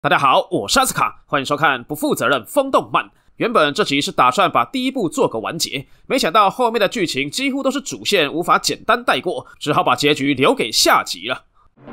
大家好，我是阿斯卡，欢迎收看不负责任风动漫。原本这集是打算把第一部做个完结，没想到后面的剧情几乎都是主线，无法简单带过，只好把结局留给下集了。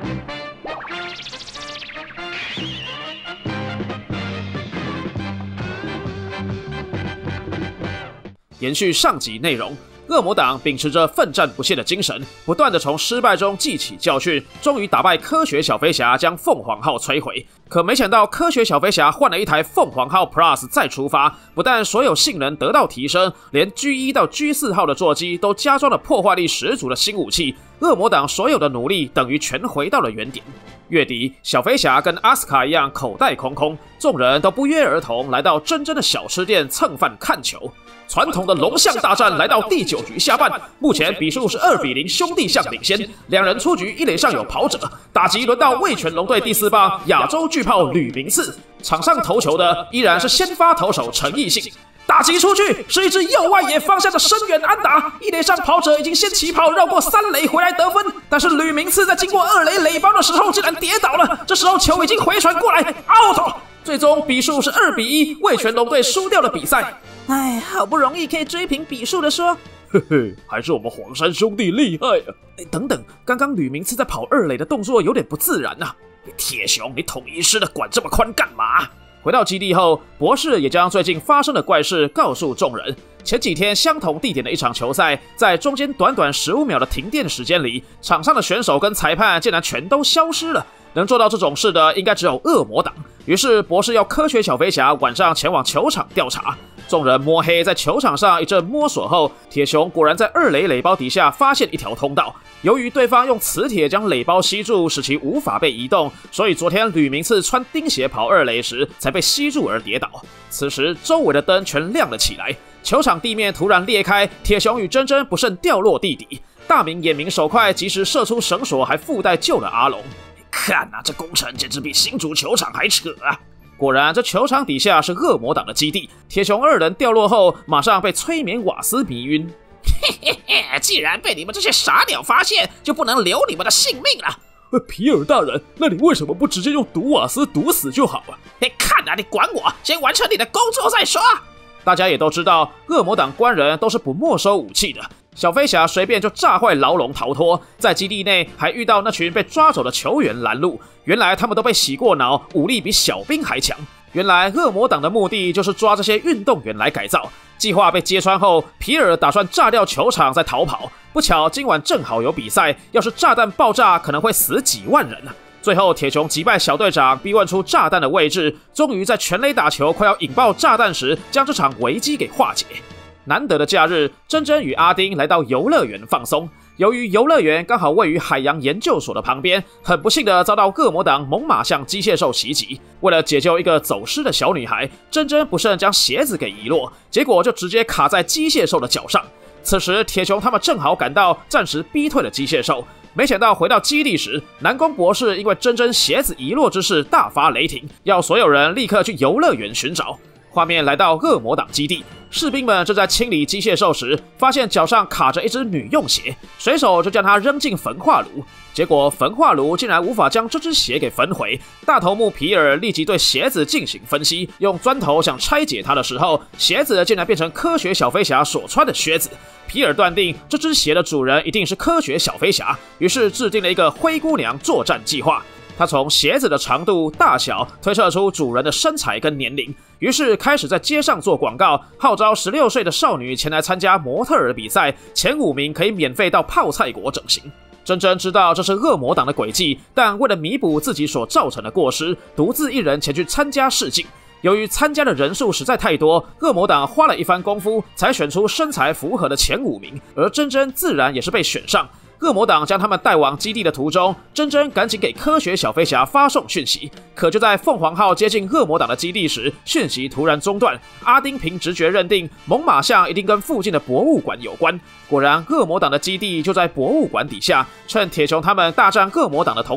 延续上集内容，恶魔党秉持着奋战不懈的精神，不断地从失败中汲取教训，终于打败科学小飞侠，将凤凰号摧毁。可没想到，科学小飞侠换了一台凤凰号 Plus 再出发，不但所有性能得到提升，连 G1 到 G4 号的座机都加装了破坏力十足的新武器。恶魔党所有的努力等于全回到了原点。月底，小飞侠跟阿斯卡一样口袋空空，众人都不约而同来到真的小吃店蹭饭看球。传统的龙象大战来到第9局下半，目前比数是2-0，兄弟象领先。两人出局，一垒上有跑者，打击轮到味全龙队第4棒亚洲巨炮吕明次，场上投球的依然是先发投手陈奕迅。打击出去是一支右外野方向的深远安打，一垒上跑者已经先起跑绕过3垒回来得分，但是吕明次在经过2垒垒包的时候竟然跌倒了，这时候球已经回传过来 out， 最终比数是2-1，味全龙队输掉了比赛。 哎，好不容易可以追平比数的说， 嘿嘿，还是我们黄山兄弟厉害啊！等等，刚刚吕明次在跑2垒的动作有点不自然啊！铁雄，你统一师的管这么宽干嘛？回到基地后，博士也将最近发生的怪事告诉众人。前几天相同地点的一场球赛，在中间短短15秒的停电时间里，场上的选手跟裁判竟然全都消失了。能做到这种事的，应该只有恶魔党。于是博士要科学小飞侠晚上前往球场调查。众人摸黑在球场上一阵摸索后，铁雄果然在2垒垒包底下发现一条通道。由于对方用磁铁将垒包吸住，使其无法被移动，所以昨天吕明次穿钉鞋跑2垒时才被吸住而跌倒。此时周围的灯全亮了起来，球场地面突然裂开，铁雄与珍珍不慎掉落地底。大明眼明手快，及时射出绳索，还附带救了阿龙。看啊，这工程简直比新竹球场还扯啊！果然，这球场底下是恶魔党的基地。铁雄2人掉落后，马上被催眠瓦斯迷晕。 既然被你们这些傻鸟发现，就不能留你们的性命了。 皮尔大人，那你为什么不直接用毒瓦斯毒死就好啊？ 看啊，你管我，先完成你的工作再说。 大家也都知道，恶魔党官人都是不没收武器的。小飞侠随便就炸坏牢笼逃脱，在基地内还遇到那群被抓走的球员拦路。原来他们都被洗过脑，武力比小兵还强。原来恶魔党的目的就是抓这些运动员来改造。计划被揭穿后，皮尔打算炸掉球场再逃跑。不巧今晚正好有比赛，要是炸弹爆炸，可能会死几万人啊！最后铁雄击败小队长，逼问出炸弹的位置，终于在全垒打球快要引爆炸弹时，将这场危机给化解。难得的假日，珍珍与阿丁来到游乐园放松。由于游乐园刚好位于海洋研究所的旁边，很不幸的遭到恶魔党猛犸象机械兽袭击。为了解救一个走失的小女孩，珍珍不慎将鞋子给遗落，结果就直接卡在机械兽的脚上。此时铁雄他们正好赶到，暂时逼退了机械兽。没想到回到基地时，南宫博士因为珍珍鞋子遗落之事大发雷霆，要所有人立刻去游乐园寻找。画面来到恶魔党基地，士兵们正在清理机械兽时，发现脚上卡着一只女用鞋，随手就将它扔进焚化炉。结果焚化炉竟然无法将这只鞋给焚毁。大头目皮尔立即对鞋子进行分析，用砖头想拆解它的时候，鞋子竟然变成科学小飞侠所穿的靴子。皮尔断定这只鞋的主人一定是科学小飞侠，于是制定了一个灰姑娘作战计划。他从鞋子的长度、大小推测出主人的身材跟年龄，于是开始在街上做广告，号召16岁的少女前来参加模特儿比赛，前5名可以免费到泡菜国整形。珍珍知道这是恶魔党的诡计，但为了弥补自己所造成的过失，独自一人前去参加试镜。由于参加的人数实在太多，恶魔党花了一番功夫才选出身材符合的前5名，而珍珍自然也是被选上。恶魔党将他们带往基地的途中，珍珍赶紧给科学小飞侠发送讯息。可就在凤凰号接近恶魔党的基地时，讯息突然中断。阿丁凭直觉认定猛犸象一定跟附近的博物馆有关。果然，恶魔党的基地就在博物馆底下。趁铁雄他们大战恶魔党的同时，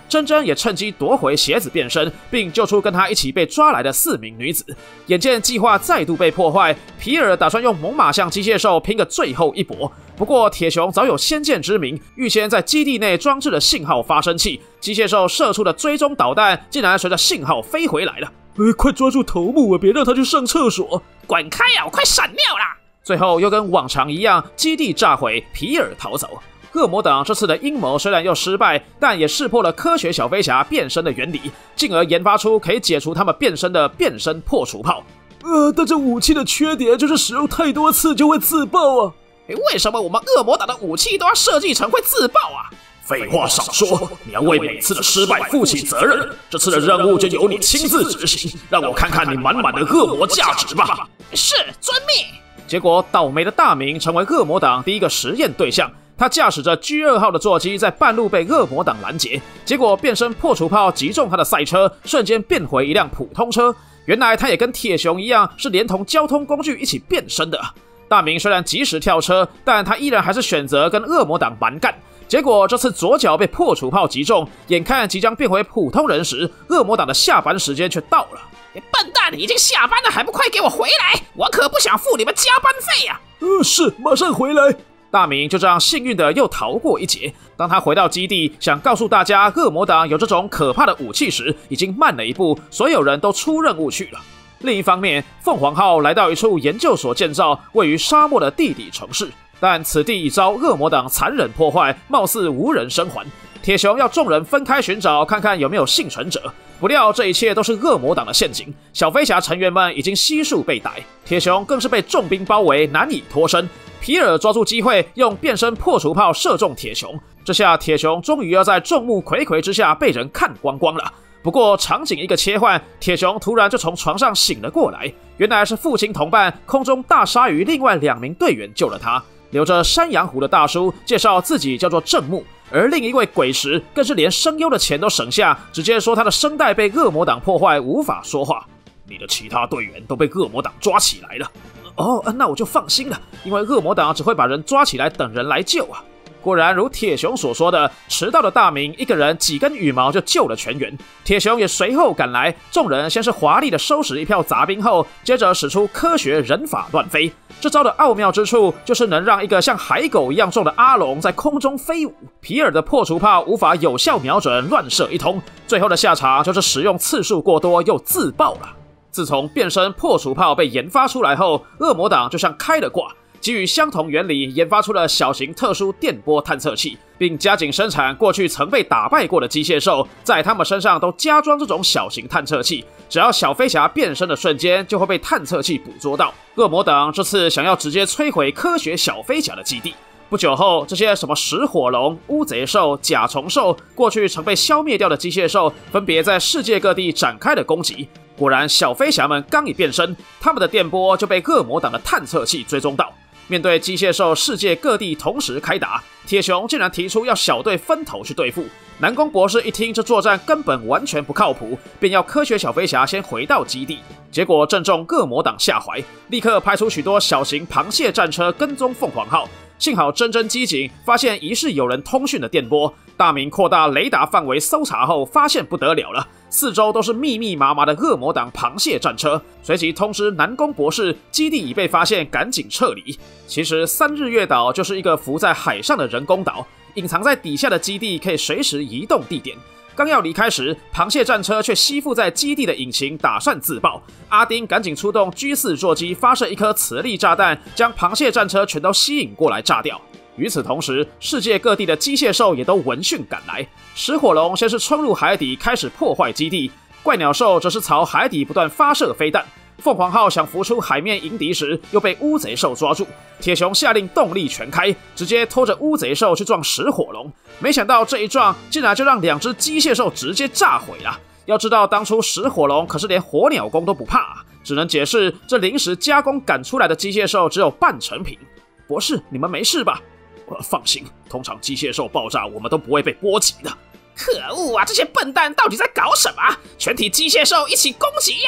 珍珍也趁机夺回鞋子变身，并救出跟他一起被抓来的4名女子。眼见计划再度被破坏，皮尔打算用猛犸象机械兽拼个最后一搏。不过铁雄早有先见之明，预先在基地内装置了信号发生器，机械兽射出的追踪导弹竟然随着信号飞回来了。快抓住头目啊，别让他去上厕所！ 滚开呀，我快闪尿啦！ 最后又跟往常一样，基地炸毁，皮尔逃走。恶魔党这次的阴谋虽然又失败，但也识破了科学小飞侠变身的原理，进而研发出可以解除他们变身的变身破除炮。但这武器的缺点就是使用太多次就会自爆啊！ 为什么我们恶魔党的武器都要设计成会自爆啊？ 废话少说，你要为每次的失败负起责任。这次的任务就由你亲自执行，让我看看你满满的恶魔价值吧。 是，遵命。 结果倒霉的大明成为恶魔党第一个实验对象。他驾驶着 G2 号的座机在半路被恶魔党拦截，结果变身破除炮击中他的赛车，瞬间变回一辆普通车。原来他也跟铁雄一样，是连同交通工具一起变身的。大明虽然及时跳车，但他依然还是选择跟恶魔党蛮干。结果这次左脚被破除炮击中，眼看即将变回普通人时，恶魔党的下班时间却到了。 笨蛋，已经下班了，还不快给我回来！我可不想付你们加班费呀！ 是，马上回来。 大明就这样幸运的又逃过一劫。当他回到基地，想告诉大家恶魔党有这种可怕的武器时，已经慢了一步，所有人都出任务去了。另一方面，凤凰号来到一处研究所建造、位于沙漠的地底城市，但此地已遭恶魔党残忍破坏，貌似无人生还。铁雄要众人分开寻找，看看有没有幸存者。不料这一切都是恶魔党的陷阱，小飞侠成员们已经悉数被逮，铁雄更是被重兵包围，难以脱身。皮尔抓住机会，用变身破除炮射中铁雄，这下铁雄终于要在众目睽睽之下被人看光光了。不过场景一个切换，铁雄突然就从床上醒了过来，原来是父亲同伴空中大鲨鱼另外2名队员救了他。留着山羊胡的大叔介绍自己叫做正木，而另一位鬼石更是连声优的钱都省下，直接说他的声带被恶魔党破坏，无法说话。 你的其他队员都被恶魔党抓起来了。 那我就放心了，因为恶魔党只会把人抓起来等人来救啊。果然如铁雄所说的，迟到的大明一个人几根羽毛就救了全员。铁雄也随后赶来，众人先是华丽的收拾一票杂兵后，接着使出科学人法乱飞。这招的奥妙之处就是能让一个像海狗一样重的阿龙在空中飞舞，皮尔的破除炮无法有效瞄准，乱射一通，最后的下场就是使用次数过多又自爆了。自从变身破除炮被研发出来后，恶魔党就像开了挂，基于相同原理研发出了小型特殊电波探测器，并加紧生产过去曾被打败过的机械兽，在他们身上都加装这种小型探测器，只要小飞侠变身的瞬间就会被探测器捕捉到。恶魔党这次想要直接摧毁科学小飞侠的基地。不久后，这些什么食火龙、乌贼兽、甲虫兽，过去曾被消灭掉的机械兽，分别在世界各地展开了攻击。果然，小飞侠们刚一变身，他们的电波就被恶魔党的探测器追踪到。面对机械兽世界各地同时开打，铁雄竟然提出要小队分头去对付。南宫博士一听这作战根本完全不靠谱，便要科学小飞侠先回到基地。结果正中恶魔党下怀，立刻派出许多小型螃蟹战车跟踪凤凰号。幸好真真机警发现疑似有人通讯的电波，大明扩大雷达范围搜查后，发现不得了了，四周都是密密麻麻的恶魔党螃蟹战车，随即通知南宫博士基地已被发现，赶紧撤离。其实三日月岛就是一个浮在海上的人工岛，隐藏在底下的基地可以随时移动地点。刚要离开时，螃蟹战车却吸附在基地的引擎，打算自爆。阿丁赶紧出动 G4 座机，发射一颗磁力炸弹，将螃蟹战车全都吸引过来炸掉。与此同时，世界各地的机械兽也都闻讯赶来。食火龙先是冲入海底，开始破坏基地；怪鸟兽则是朝海底不断发射飞弹。凤凰号想浮出海面迎敌时，又被乌贼兽抓住。铁雄下令动力全开，直接拖着乌贼兽去撞食火龙。没想到这一撞，竟然就让2只机械兽直接炸毁了。要知道，当初食火龙可是连火鸟弓都不怕啊，只能解释这临时加工赶出来的机械兽只有半成品。博士，你们没事吧？ 放心，通常机械兽爆炸，我们都不会被波及的。 可恶啊！这些笨蛋到底在搞什么？全体机械兽一起攻击呀！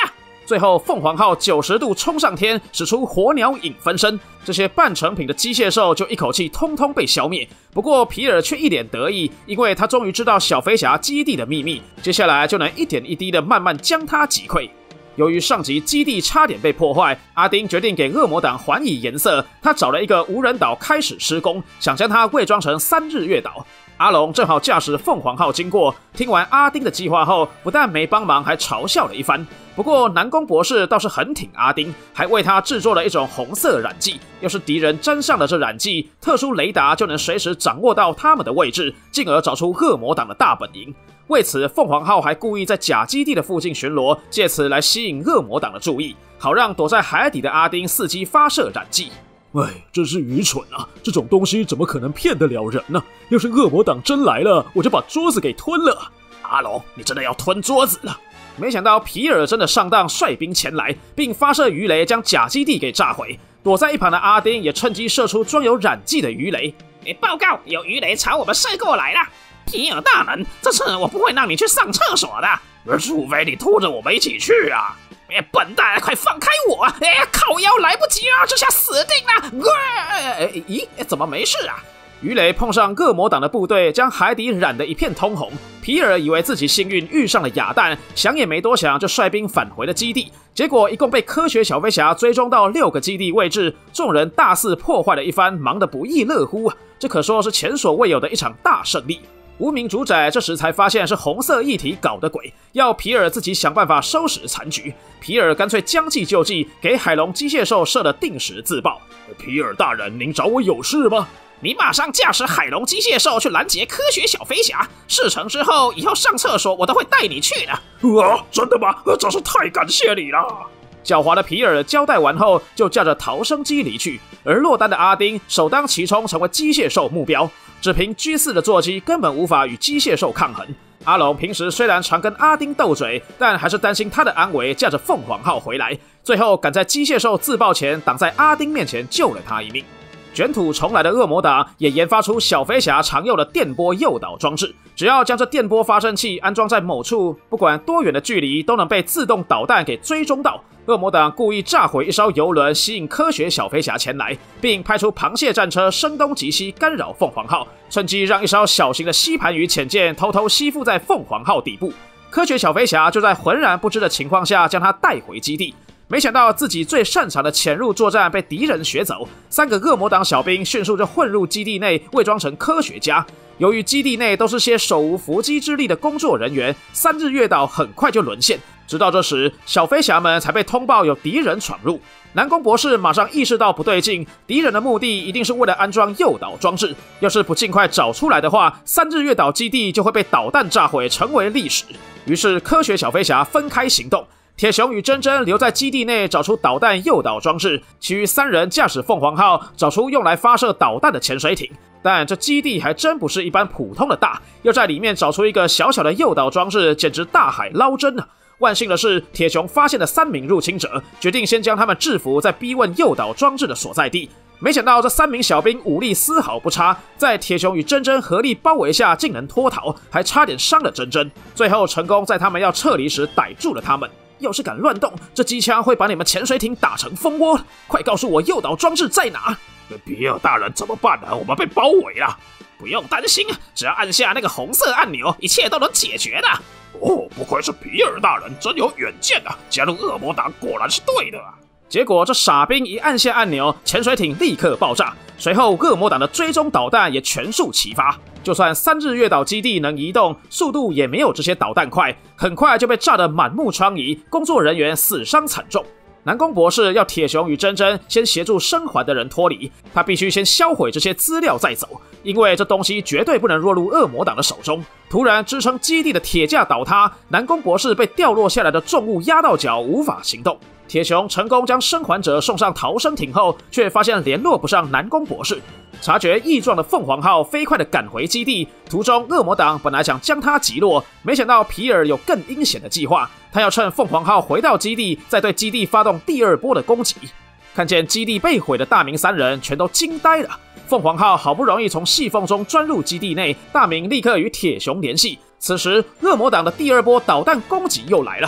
最后凤凰号90度冲上天，使出火鸟影分身，这些半成品的机械兽就一口气通通被消灭。不过皮尔却一脸得意，因为他终于知道小飞侠基地的秘密，接下来就能一点一滴的慢慢将它击溃。由于上集基地差点被破坏，阿丁决定给恶魔党还以颜色。他找了一个无人岛开始施工，想将它伪装成3日月岛。阿龙正好驾驶凤凰号经过，听完阿丁的计划后，不但没帮忙，还嘲笑了一番。不过南宫博士倒是很挺阿丁，还为他制作了一种红色染剂。要是敌人沾上了这染剂，特殊雷达就能随时掌握到他们的位置，进而找出恶魔党的大本营。为此，凤凰号还故意在假基地的附近巡逻，借此来吸引恶魔党的注意，好让躲在海底的阿丁伺机发射染剂。 真是愚蠢啊！这种东西怎么可能骗得了人呢？要是恶魔党真来了，我就把桌子给吞了。 阿龙，你真的要吞桌子了？ 没想到皮尔真的上当，率兵前来，并发射鱼雷将假基地给炸毁。躲在一旁的阿丁也趁机射出装有染剂的鱼雷。 报告，有鱼雷朝我们射过来了。皮尔大人，这次我不会让你去上厕所的， 除非你拖着我们一起去啊！ 笨蛋，快放开我！靠腰来不及了，这下死定了！ 咦，怎么没事啊？鱼雷碰上恶魔党的部队，将海底染得一片通红。皮尔以为自己幸运遇上了哑弹，想也没多想就率兵返回了基地。结果一共被科学小飞侠追踪到6个基地位置，众人大肆破坏了一番，忙得不亦乐乎啊！这可说是前所未有的一场大胜利。无名主宰这时才发现是红色液体搞的鬼，要皮尔自己想办法收拾残局。皮尔干脆将计就计，给海龙机械兽设了定时自爆。 皮尔大人，您找我有事吗？ 你马上驾驶海龙机械兽去拦截科学小飞侠。事成之后，以后上厕所我都会带你去的。 真的吗？真是太感谢你了。 狡猾的皮尔交代完后，就驾着逃生机离去，而落单的阿丁首当其冲成为机械兽目标。只凭 G4 的座机根本无法与机械兽抗衡。阿龙平时虽然常跟阿丁斗嘴，但还是担心他的安危，驾着凤凰号回来。最后赶在机械兽自爆前，挡在阿丁面前救了他一命。卷土重来的恶魔党也研发出小飞侠常用的电波诱导装置，只要将这电波发生器安装在某处，不管多远的距离都能被自动导弹给追踪到。恶魔党故意炸毁一艘游轮，吸引科学小飞侠前来，并派出螃蟹战车声东击西干扰凤凰号，趁机让一艘小型的吸盘鱼潜舰偷偷吸附在凤凰号底部。科学小飞侠就在浑然不知的情况下将它带回基地。没想到自己最擅长的潜入作战被敌人学走，3个恶魔党小兵迅速就混入基地内，伪装成科学家。由于基地内都是些手无缚鸡之力的工作人员，3日月岛很快就沦陷。直到这时，小飞侠们才被通报有敌人闯入。南宫博士马上意识到不对劲，敌人的目的一定是为了安装诱导装置，要是不尽快找出来的话，3日月岛基地就会被导弹炸毁，成为历史。于是科学小飞侠分开行动。铁雄与珍珍留在基地内找出导弹诱导装置，其余3人驾驶凤凰号找出用来发射导弹的潜水艇。但这基地还真不是一般普通的大，要在里面找出一个小小的诱导装置，简直大海捞针啊！万幸的是，铁雄发现了3名入侵者，决定先将他们制服，再逼问诱导装置的所在地。没想到这3名小兵武力丝毫不差，在铁雄与珍珍合力包围下竟能脱逃，还差点伤了珍珍。最后成功在他们要撤离时逮住了他们。要是敢乱动，这机枪会把你们潜水艇打成蜂窝！快告诉我诱导装置在哪？ 皮尔大人怎么办呢？我们被包围了。 不用担心，只要按下那个红色按钮，一切都能解决的。 不愧是皮尔大人，真有远见啊！加入恶魔党果然是对的啊。 结果这傻兵一按下按钮，潜水艇立刻爆炸，随后恶魔党的追踪导弹也全数齐发。就算3日月岛基地能移动，速度也没有这些导弹快，很快就被炸得满目疮痍，工作人员死伤惨重。南宫博士要铁雄与珍珍先协助生还的人脱离，他必须先销毁这些资料再走，因为这东西绝对不能落入恶魔党的手中。突然支撑基地的铁架倒塌，南宫博士被掉落下来的重物压到脚，无法行动。铁雄成功将生还者送上逃生艇后，却发现联络不上南宫博士。察觉异状的凤凰号飞快地赶回基地，途中恶魔党本来想将他击落，没想到皮尔有更阴险的计划，他要趁凤凰号回到基地，再对基地发动第2波的攻击。看见基地被毁的大明3人全都惊呆了。凤凰号好不容易从细缝中钻入基地内，大明立刻与铁雄联系。此时恶魔党的第2波导弹攻击又来了。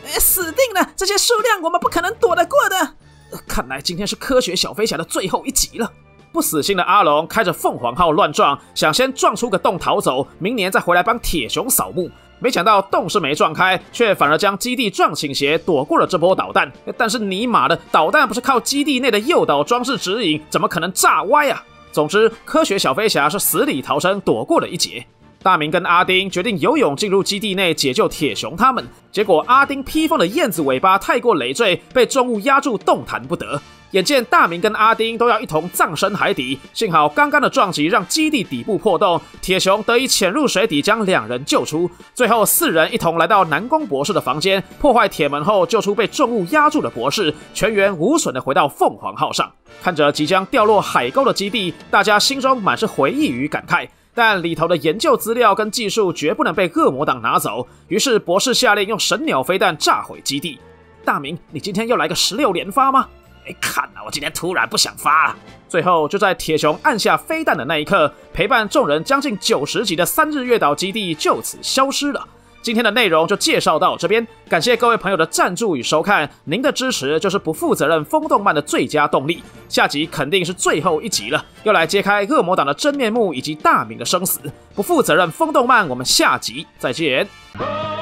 死定了！这些数量我们不可能躲得过的。 看来今天是科学小飞侠的最后一集了。不死心的阿龙开着凤凰号乱撞，想先撞出个洞逃走，明年再回来帮铁熊扫墓。没想到洞是没撞开，却反而将基地撞倾斜，躲过了这波导弹。但是尼玛的，导弹不是靠基地内的诱导装置指引，怎么可能炸歪啊？总之，科学小飞侠是死里逃生，躲过了一劫。大明跟阿丁决定游泳进入基地内解救铁熊他们，结果阿丁披风的燕子尾巴太过累赘，被重物压住，动弹不得。眼见大明跟阿丁都要一同葬身海底，幸好刚刚的撞击让基地底部破洞，铁熊得以潜入水底将两人救出。最后4人一同来到南宫博士的房间，破坏铁门后救出被重物压住的博士，全员无损的回到凤凰号上。看着即将掉落海沟的基地，大家心中满是回忆与感慨。但里头的研究资料跟技术绝不能被恶魔党拿走，于是博士下令用神鸟飞弹炸毁基地。大明，你今天要来个16连发吗？ 看啊，我今天突然不想发了。 最后就在铁熊按下飞弹的那一刻，陪伴众人将近90集的3日月岛基地就此消失了。今天的内容就介绍到这边，感谢各位朋友的赞助与收看，您的支持就是不负责任风动漫的最佳动力。下集肯定是最后一集了，要来揭开恶魔党的真面目以及大明的生死。不负责任风动漫，我们下集再见。